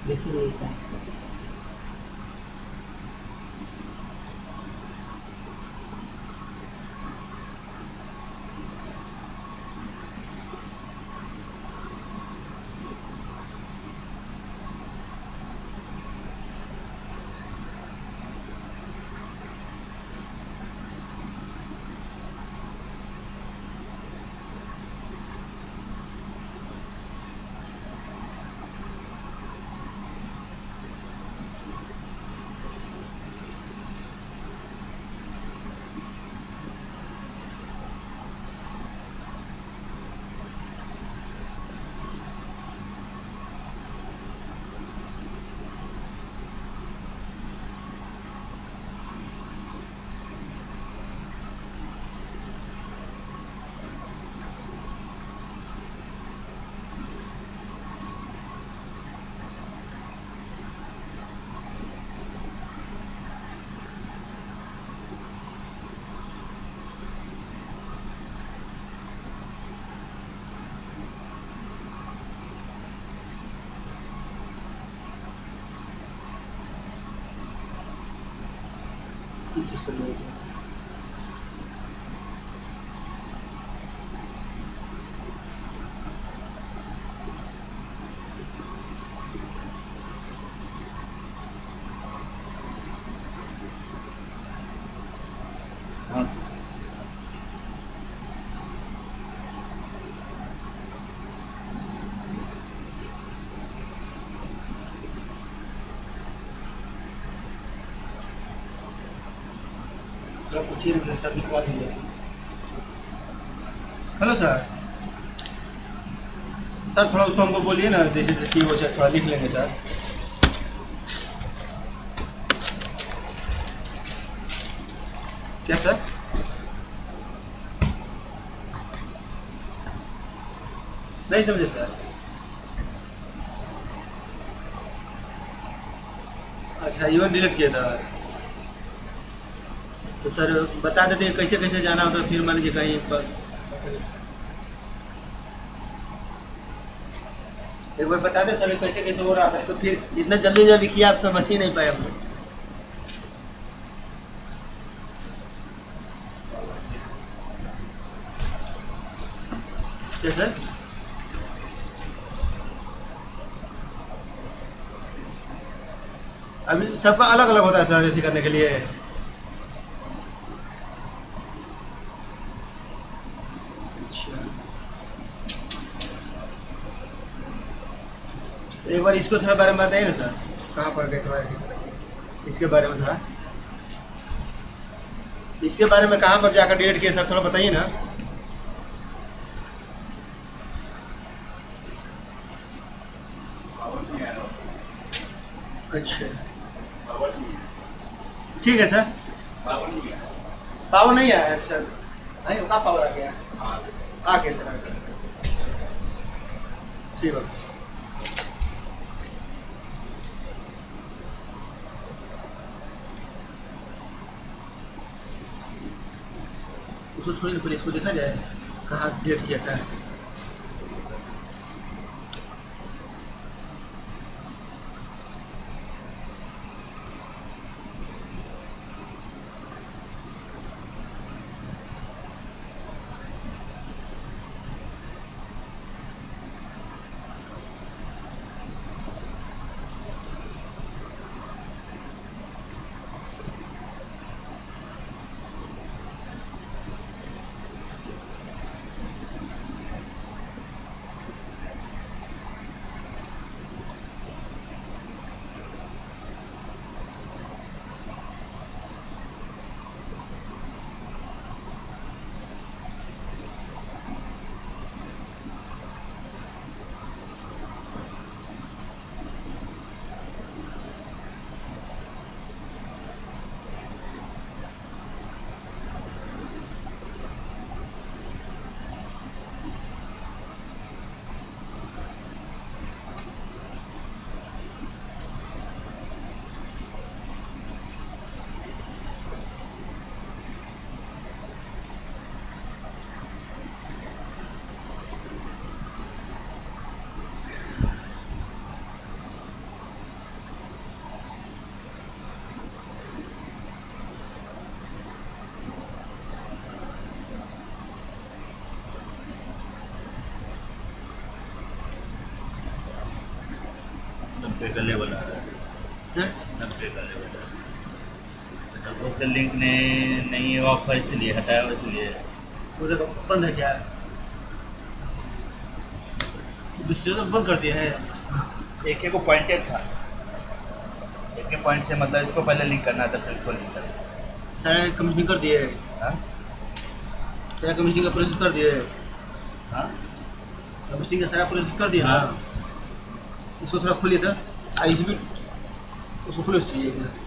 देखिए किस पर नहीं हाँ सर थोड़ा पूछिए सर लिखवा दीजिए। हेलो सर, सर थोड़ा उसको हमको बोलिए ना, जैसे कि वो सर थोड़ा लिख लेंगे सर। क्या सर? नहीं समझे सर। अच्छा इवन डिलीट किया था। तो सर बता देते कैसे कैसे जाना होता, फिर मान लीजिए कहीं पर एक बार बता दे सर कैसे कैसे हो रहा था, तो फिर इतना जल्दी जल्दी किया आप समझ ही नहीं पाए हम लोग। क्या सर? अभी सबका अलग अलग होता है सर अथी करने के लिए। अच्छा तो एक बार इसको थोड़ा बारे में बताइए ना सर, कहाँ पर गए थोड़ा इसके बारे में थोड़ा, इसके बारे में कहाँ पर जाकर डेट किए सर, थोड़ा बताइए ना। अच्छा ठीक है सर। पावर नहीं आया है सर। नहीं कहाँ पावर आ गया? आ गया सर, आ गया। ठीक है सर। उसको छोड़िए, पहले इसको देखा जाए कहाँ डेट किया था। 90 का लेवल आ रहा है, 90 का लेवल है। तो उससे लिंक ने नहीं ऑफ है, इसलिए हटाया हुआ, इसलिए उधर बंद है क्या? दूसरे तो बंद कर दिया है। एक एक को पॉइंटेड था, एक एक पॉइंट से मतलब इसको पहले लिंक करना था, फिर इसको लिंक करना। सारे कमीशनिंग कर दिए है, हाँ सारा कमीशनिंग का प्रोसेस कर दिया है, हाँ कमीशनिंग का सारा प्रोसेस कर दिया ना। इसको थोड़ा खोलिए था, आईसी भी उसको खोलो चाहिए।